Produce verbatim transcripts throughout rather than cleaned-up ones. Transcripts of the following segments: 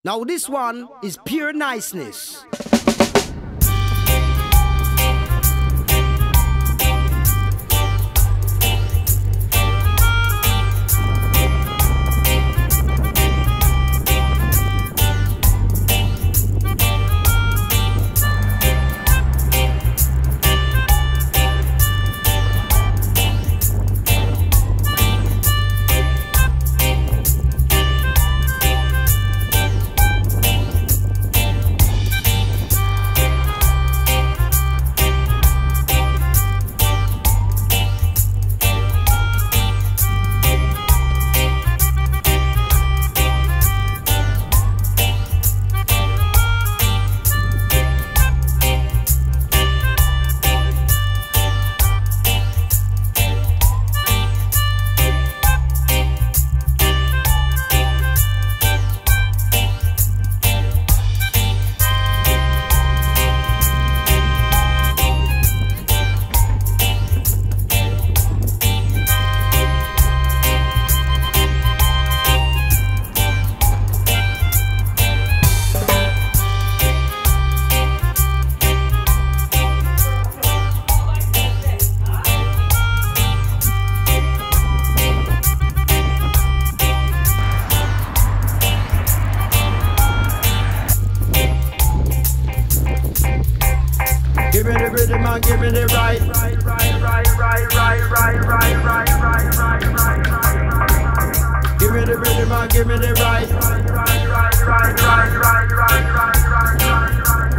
Now this one is pure niceness. Give me the rhythm and give me the right. Right, right, right, right, right, right, right, right, right, right, right. Give me the rhythm and give me the right. Right, right, right, right, right, right, right, right, right, right.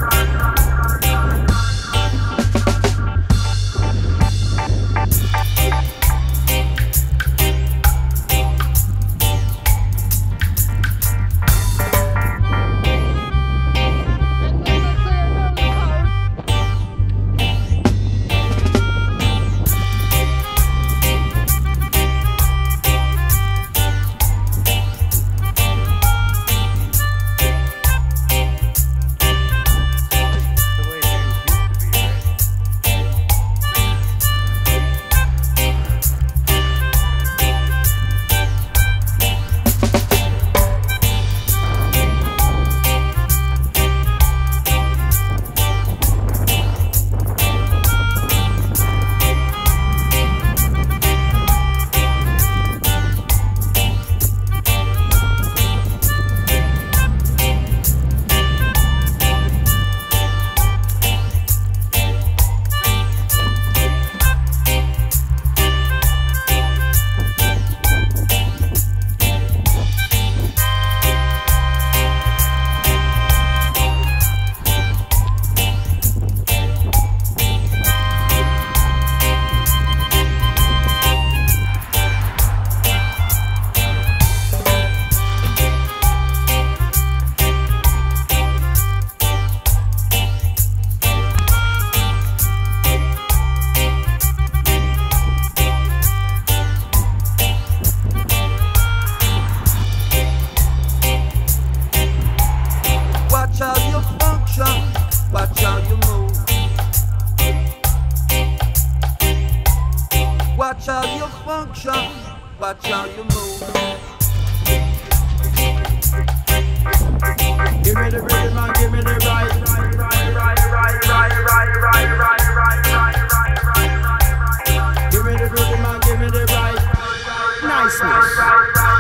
Watch how you move. Watch how you function. Watch how you move. Give me the rhythm and give me the right. Right, right, right, right, right, right, right, right, right, right, right. Give me the rhythm and give me the right. Niceness.